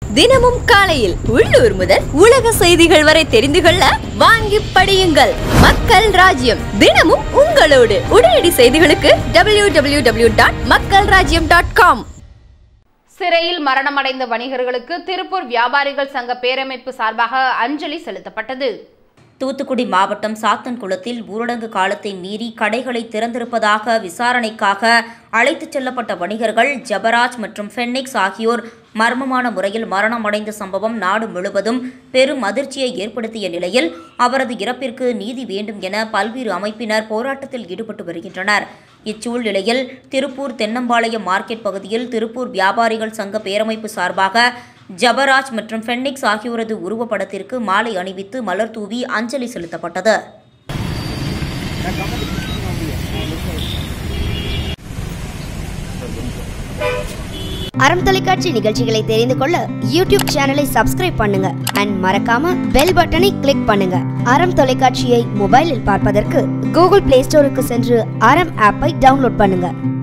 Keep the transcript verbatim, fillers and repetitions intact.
தினமும் காலையில் உள்ளூர் முதல் உலக செய்திகள் வரை தெரிந்து கொள்ள வாங்கி படியுங்கள். மக்கள் ராஜ்யம் தினமும் உங்களோடு. உடனடி செய்திகளுக்கு டபிள்யூ டபிள்யூ டபிள்யூ டாட் மக்கள் ராஜ்யம் டாட் காம். சிறையில் மரணமடைந்த வணிகர்களுக்கு திருப்பூர் வியாபாரிகள் சங்க பேரமைப்பு சார்பாக அஞ்சலி செலுத்தப்பட்டது. தூத்துக்குடி மாவட்டம் சாத்தன்குளத்தில் ஊரடங்கு காலத்தை மீறி கடைகளை திறந்திருப்பதாக விசாரணைக்காக அழைத்துச் செல்லப்பட்ட வணிகர்கள் ஜபராஜ் மற்றும் ஃபென்னிக்ஸ் ஆகியோர் மர்மமான முறையில் மரணமடைந்த சம்பவம் நாடு முழுவதும் பெரும் அதிர்ச்சியை ஏற்படுத்திய நிலையில் அவரது இறப்பிற்கு நீதி வேண்டும் என பல்வேறு அமைப்பினர் போராட்டத்தில் ஈடுபட்டு வருகின்றனர். இச்சூழ்நிலையில் திருப்பூர் தென்னம்பாளையம் மார்க்கெட் பகுதியில் திருப்பூர் வியாபாரிகள் சங்க பேரமைப்பு சார்பாக ஜபராஜ் மற்றும் ஃபென்னிக்ஸ் ஆகியோரது உருவப்படத்திற்கு மாலை அணிவித்து மலர் தூவி அஞ்சலி செலுத்தப்பட்டது. அறம் தொலைக்காட்சி நிகழ்ச்சிகளை தெரிந்து கொள்ள யூடியூப் சேனலை சப்ஸ்கிரைப் பண்ணுங்க அண்ட் மறக்காம பெல் பட்டனை கிளிக் பண்ணுங்க. அறம் தொலைக்காட்சியை மொபைலில் பார்ப்பதற்கு கூகுள் பிளே ஸ்டோருக்கு சென்று அறம் ஆப்பை டவுன்லோட் பண்ணுங்க.